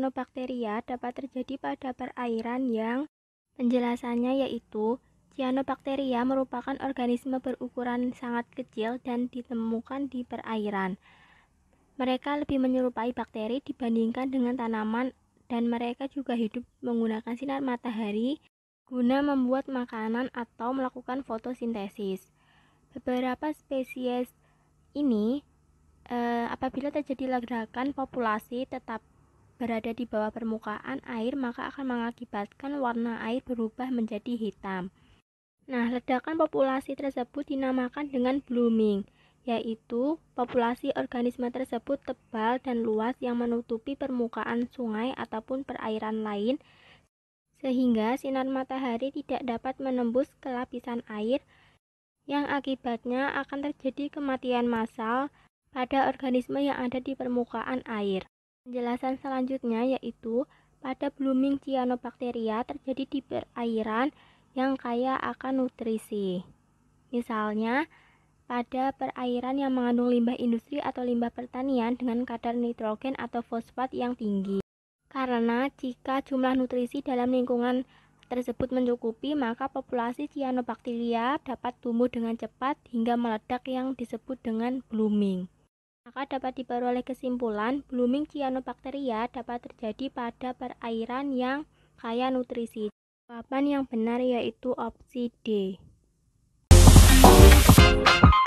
cyanobacteria dapat terjadi pada perairan yang penjelasannya yaitu cyanobacteria merupakan organisme berukuran sangat kecil dan ditemukan di perairan. Mereka lebih menyerupai bakteri dibandingkan dengan tanaman dan mereka juga hidup menggunakan sinar matahari guna membuat makanan atau melakukan fotosintesis. Beberapa spesies ini apabila terjadi ledakan populasi tetap berada di bawah permukaan air, maka akan mengakibatkan warna air berubah menjadi hitam. Nah, ledakan populasi tersebut dinamakan dengan blooming, yaitu populasi organisme tersebut tebal dan luas yang menutupi permukaan sungai ataupun perairan lain, sehingga sinar matahari tidak dapat menembus ke lapisan air, yang akibatnya akan terjadi kematian massal pada organisme yang ada di permukaan air. Penjelasan selanjutnya yaitu pada blooming cyanobacteria terjadi di perairan yang kaya akan nutrisi. Misalnya, pada perairan yang mengandung limbah industri atau limbah pertanian dengan kadar nitrogen atau fosfat yang tinggi. Karena jika jumlah nutrisi dalam lingkungan tersebut mencukupi, maka populasi cyanobacteria dapat tumbuh dengan cepat hingga meledak yang disebut dengan blooming. Maka dapat diperoleh kesimpulan, blooming cyanobacteria dapat terjadi pada perairan yang kaya nutrisi. Jawaban yang benar yaitu opsi D.